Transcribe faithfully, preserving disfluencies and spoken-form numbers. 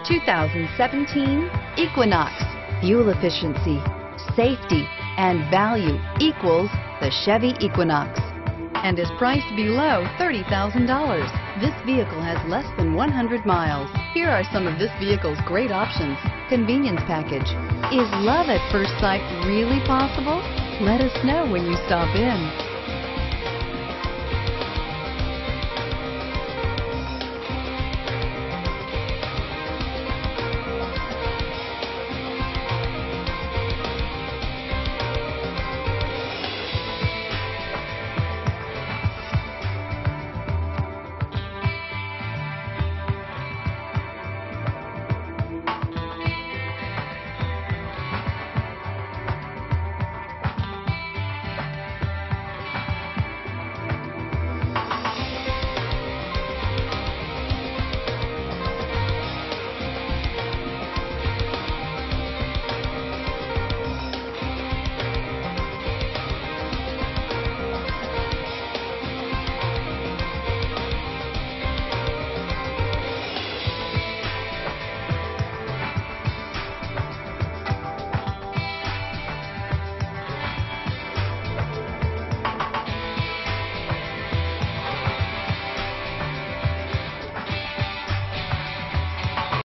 two thousand seventeen Equinox. Fuel efficiency, safety, and value equals the Chevy Equinox, and is priced below thirty thousand dollars. This vehicle has less than one hundred miles. Here are some of this vehicle's great options: convenience package. Is love at first sight really possible? Let us know when you stop in.